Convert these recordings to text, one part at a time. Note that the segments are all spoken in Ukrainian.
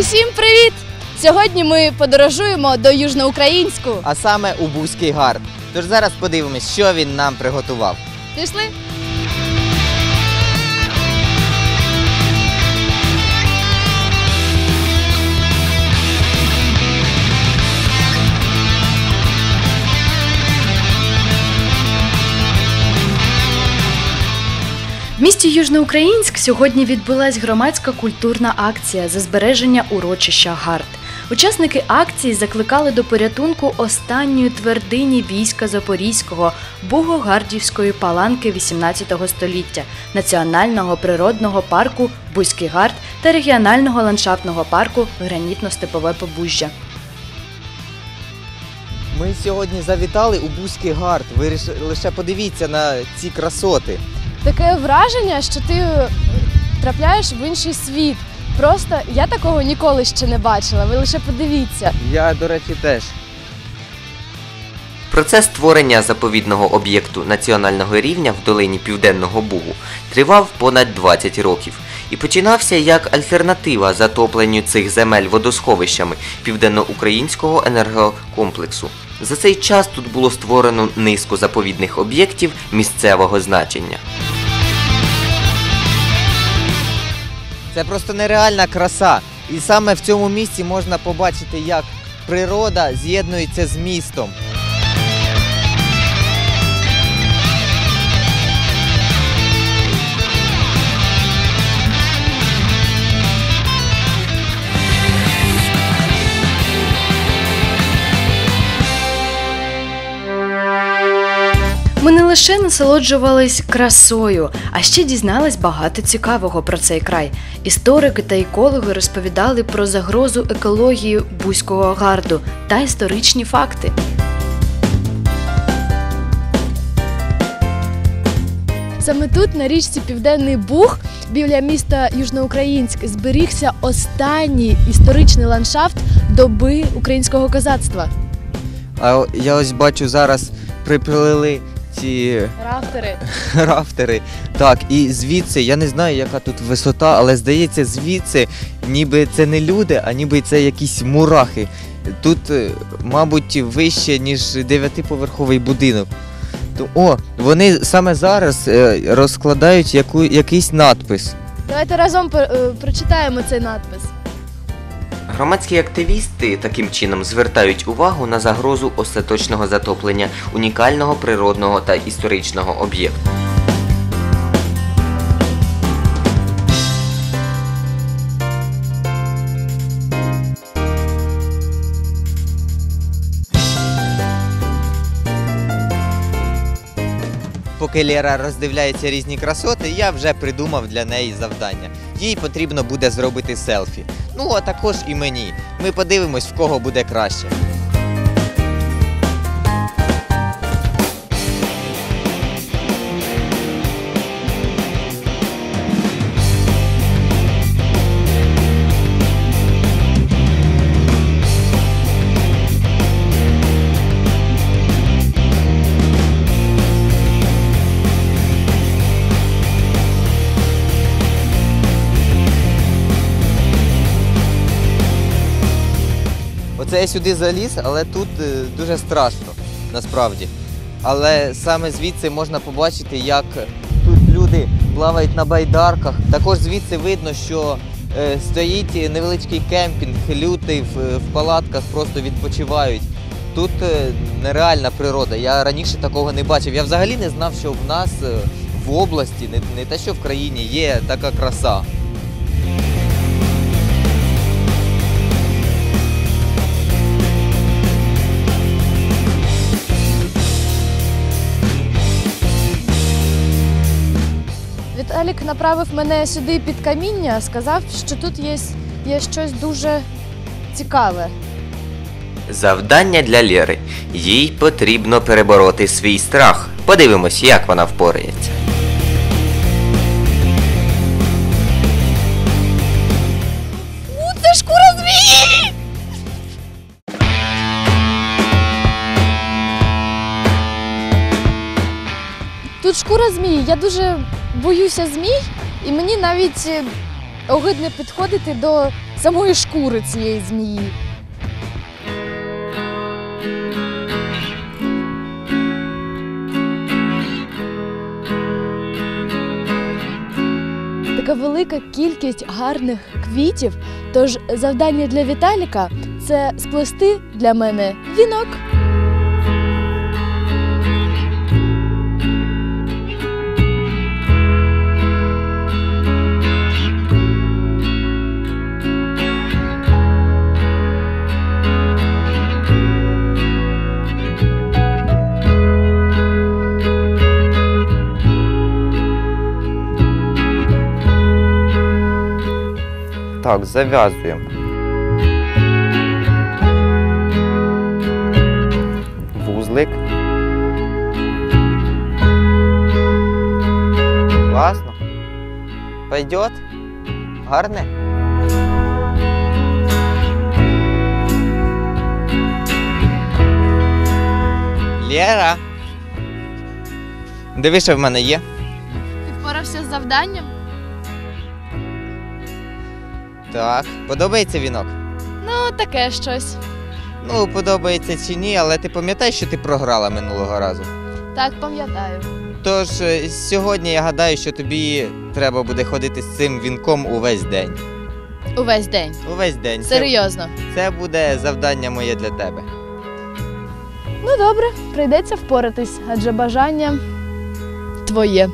Усім привіт! Сьогодні ми подорожуємо до Южноукраїнську. А саме у Бузький Гард. Тож зараз подивимось, що він нам приготував. Пішли? В місті Южноукраїнськ сьогодні відбулась громадська культурна акція за збереження урочища Гард. Учасники акції закликали до порятунку останньої твердині війська Запорізького Бугогардівської паланки XVIII століття, Національного природного парку Бузький Гард та регіонального ландшафтного парку Гранітно-Степове Побужжя. Ми сьогодні завітали у Бузький Гард. Ви лише подивіться на ці красоти. Таке враження, що ти трапляєш в інший світ. Просто я такого ніколи ще не бачила, ви лише подивіться. Я, до речі, теж. Процес створення заповідного об'єкту національного рівня в долині Південного Бугу тривав понад 20 років і починався як альтернатива затопленню цих земель водосховищами Південноукраїнського енергокомплексу. За цей час тут було створено низку заповідних об'єктів місцевого значення. Це просто нереальна краса. І саме в цьому місці можна побачити, як природа з'єднується з містом. Ми не лише насолоджувались красою, а ще дізнались багато цікавого про цей край. Історики та екологи розповідали про загрозу екології Бузького Гарду та історичні факти. Саме тут, на річці Південний Буг, біля міста Южноукраїнськ, зберігся останній історичний ландшафт доби українського козацтва. А я ось бачу, зараз приплили ці рафтери. Так, і звідси, я не знаю, яка тут висота, але здається, звідси ніби це не люди, а ніби це якісь мурахи. Тут, мабуть, вище, ніж 9-поверховий будинок. О, вони саме зараз розкладають якийсь надпис. Давайте разом прочитаємо цей надпис. Громадські активісти таким чином звертають увагу на загрозу остаточного затоплення унікального природного та історичного об'єкту. Поки Лера роздивляється різні красоти, я вже придумав для неї завдання. Їй потрібно буде зробити селфі. Ну, а також і мені. Ми подивимось, в кого буде краще. Оце я сюди заліз, але тут дуже страшно, насправді. Але саме звідси можна побачити, як тут люди плавають на байдарках. Також звідси видно, що стоїть невеличкий кемпінг, люди в палатках просто відпочивають. Тут нереальна природа, я раніше такого не бачив. Я взагалі не знав, що в нас в області, не те що в країні, є така краса. Віталік направив мене сюди під каміння, сказав, що тут є щось дуже цікаве. Завдання для Лєри. Їй потрібно перебороти свій страх. Подивимось, як вона впорається. Це шкура змії! Тут шкура змії. Я дуже боюся змій, і мені навіть огидно підходити до самої шкури цієї змії. Така велика кількість гарних квітів, тож завдання для Віталіка – це сплести для мене вінок. Так, зав'язуємо. Вузлик. Класно. Пойдет? Гарне? Лєра. Диви, що в мене є. Ти впорався з завданням? Так, подобається вінок? Ну, таке щось. Ну, подобається чи ні, але ти пам'ятаєш, що ти програла минулого разу? Так, пам'ятаю. Тож, сьогодні я гадаю, що тобі треба буде ходити з цим вінком увесь день. Увесь день. Увесь день. Серйозно. Це буде завдання моє для тебе. Ну, добре, прийдеться впоратись, адже бажання твоє.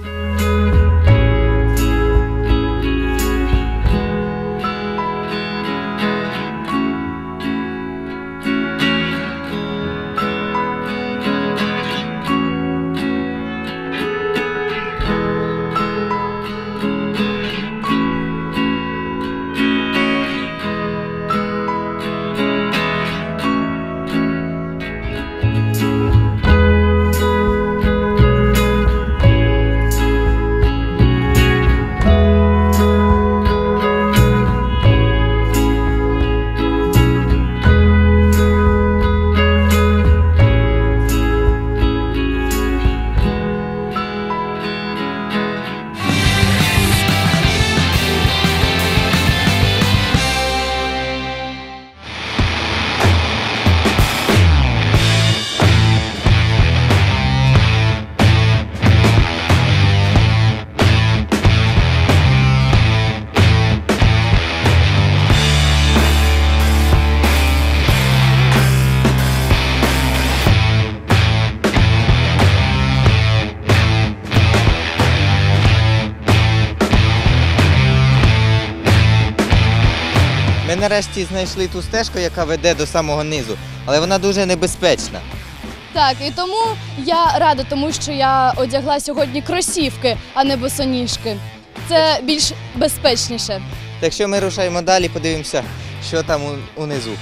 Ми нарешті знайшли ту стежку, яка веде до самого низу, але вона дуже небезпечна. Так, і тому я рада тому, що я одягла сьогодні кросівки, а не босоніжки. Це більш безпечніше. Так що ми рушаємо далі, подивимося, що там унизу.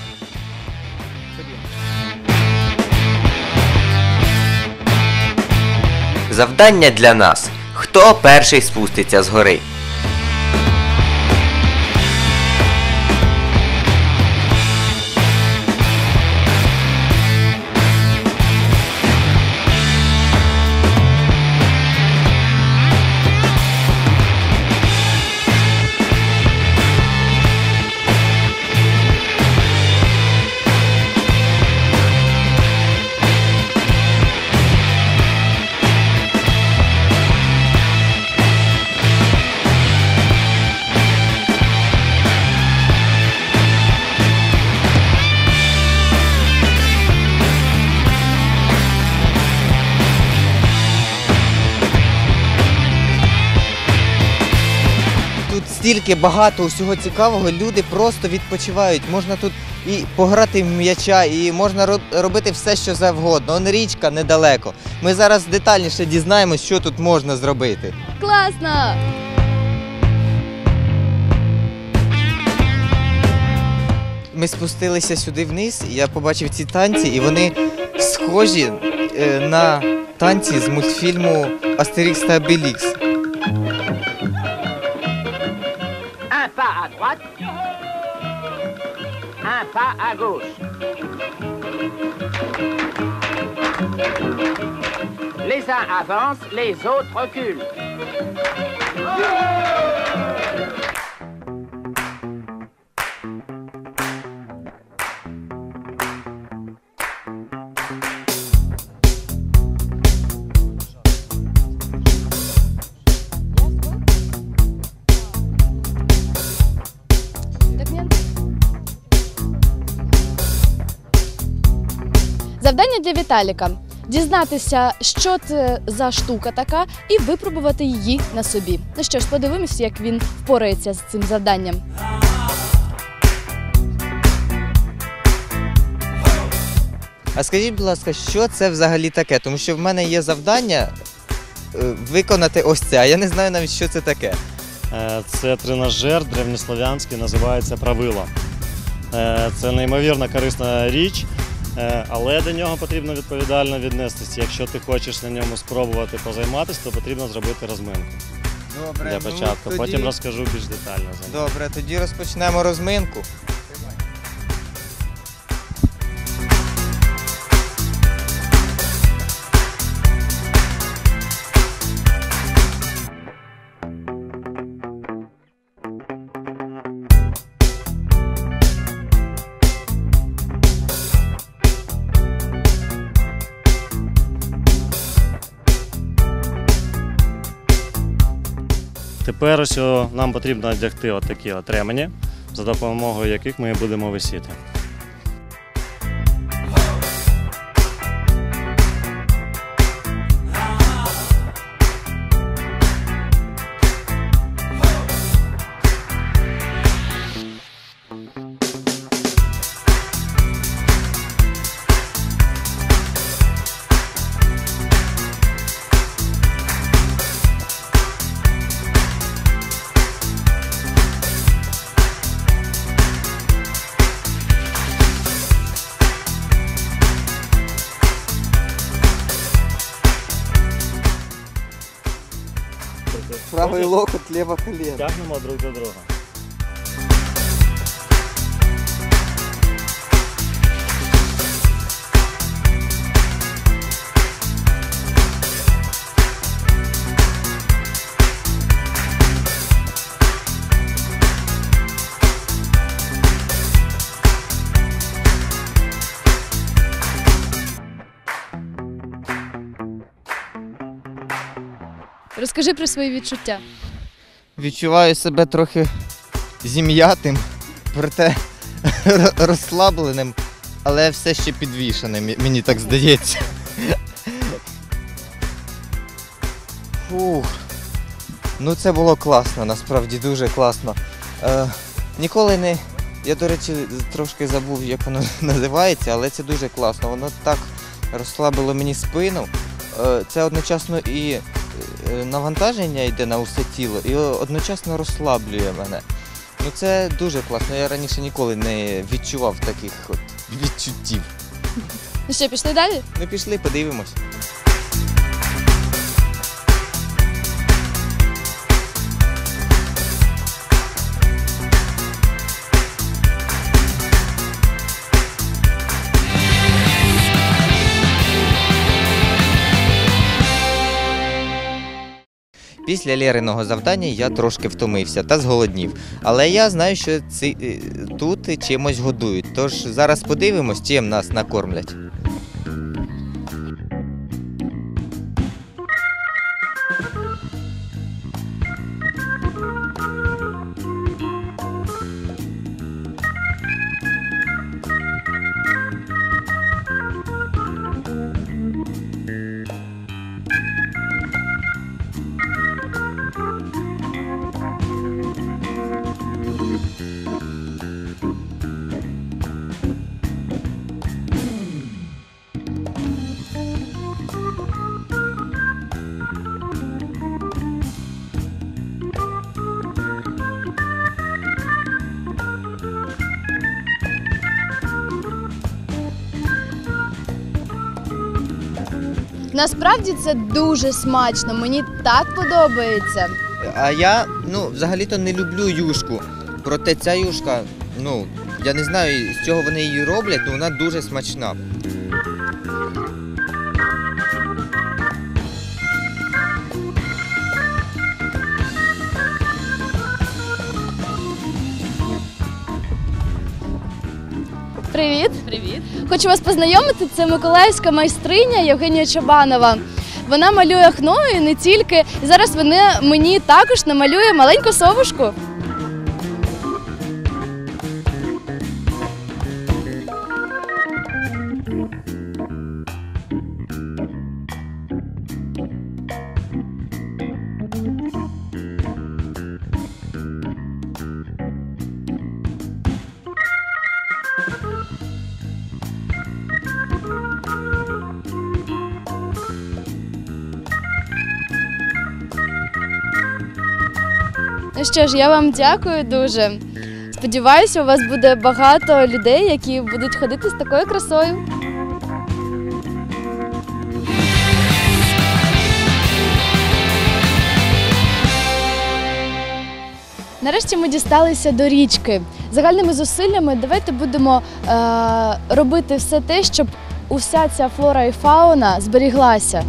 Завдання для нас. Хто перший спуститься з гори? Стільки багато усього цікавого, люди просто відпочивають. Можна тут і пограти в м'яча, і можна робити все, що завгодно. Он річка недалеко. Ми зараз детальніше дізнаємось, що тут можна зробити. Класно! Ми спустилися сюди вниз, я побачив ці танці, і вони схожі на танці з мультфільму «Астерікс та Обелікс». Un pas à droite, un pas à gauche. Les uns avancent, les autres reculent. Завдання для Віталіка – дізнатися, що це за штука така, і випробувати її на собі. Ну що ж, подивимося, як він впорається з цим завданням. А скажіть, будь ласка, що це взагалі таке? Тому що в мене є завдання виконати ось це, а я не знаю навіть, що це таке. Це тренажер древньослов'янський, називається правило. Це неймовірно корисна річ, але до нього потрібно відповідально віднестися. Якщо ти хочеш на ньому спробувати позайматися, то потрібно зробити розминку Добре, для початку. тоді... Потім розкажу більш детально за нього. Добре, тоді розпочнемо розминку. Тепер ось нам потрібно одягти отакі от ремені, за допомогою яких ми будемо висіти. Правий локоть, ліве коліно. Тягнемо друг до друга. Розкажи про свої відчуття. Відчуваю себе трохи зім'ятим, проте розслабленим, але все ще підвішеним, мені так здається. Фух. Ну це було класно, насправді дуже класно. Ніколи не... Я, до речі, трошки забув, як воно називається, але це дуже класно. Воно так розслабило мені спину. Це одночасно і навантаження йде на усе тіло і одночасно розслаблює мене. Ну це дуже класно. Я раніше ніколи не відчував таких от відчуттів. Ну що, пішли далі? Ну пішли, подивимось. Після Лєриного завдання я трошки втомився та зголоднів. Але я знаю, що тут чимось годують. Тож зараз подивимось, чим нас накормлять. Насправді це дуже смачно, мені так подобається. А я, взагалі-то не люблю юшку. Проте ця юшка, я не знаю, з чого вони її роблять, але вона дуже смачна. Привіт! Привіт! Хочу вас познайомити, це миколаївська майстриня Євгенія Чабанова. Вона малює хно і не тільки. І зараз вона мені також намалює маленьку совушку. Ну що ж, я вам дякую дуже. Сподіваюся, у вас буде багато людей, які будуть ходити з такою красою. Нарешті ми дісталися до річки. Загальними зусиллями давайте будемо робити все те, щоб уся ця флора і фауна зберіглася.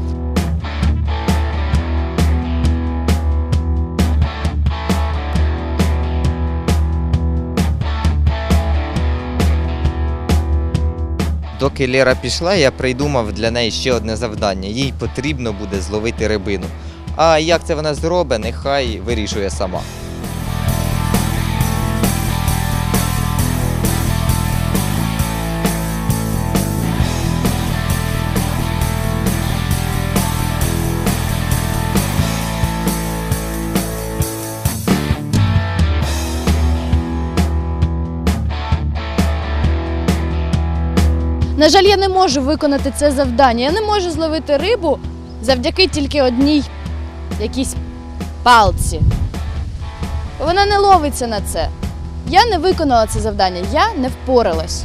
Доки Лера пішла, я придумав для неї ще одне завдання. Їй потрібно буде зловити рибину. А як це вона зробить, нехай вирішує сама. На жаль, я не можу виконати це завдання. Я не можу зловити рибу завдяки тільки одній якійсь палці. Вона не ловиться на це. Я не виконала це завдання, я не впоралась.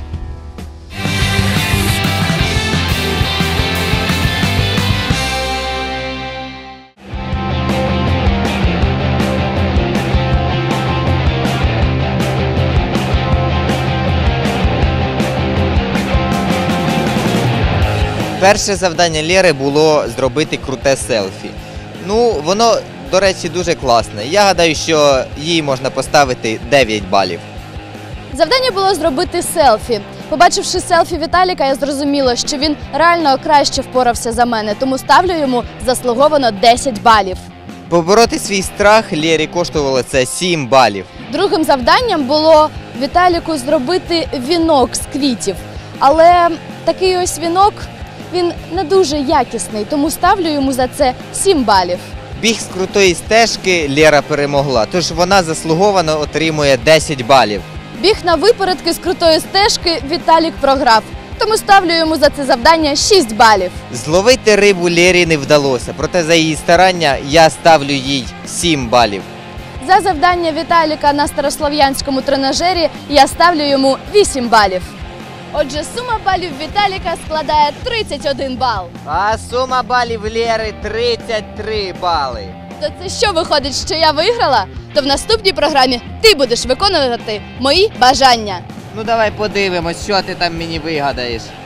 Перше завдання Лєри було зробити круте селфі. Ну, воно, до речі, дуже класне. Я гадаю, що їй можна поставити 9 балів. Завдання було зробити селфі. Побачивши селфі Віталіка, я зрозуміла, що він реально краще впорався за мене, тому ставлю йому заслуговано 10 балів. Побороти свій страх Лєрі коштувало це 7 балів. Другим завданням було Віталіку зробити вінок з квітів. Але такий ось вінок, він не дуже якісний, тому ставлю йому за це 7 балів. Біг з крутої стежки Лєра перемогла, тож вона заслуговано отримує 10 балів. Біг на випередки з крутої стежки Віталік програв, тому ставлю йому за це завдання 6 балів. Зловити рибу Лєрі не вдалося, проте за її старання я ставлю їй 7 балів. За завдання Віталіка на старослов'янському тренажері я ставлю йому 8 балів. Отже, сума балів Віталіка складає 31 бал. А сума балів Лєри 33 бали. То це що виходить, що я виграла? То в наступній програмі ти будеш виконувати мої бажання. Ну давай подивимось, що ти там мені вигадаєш.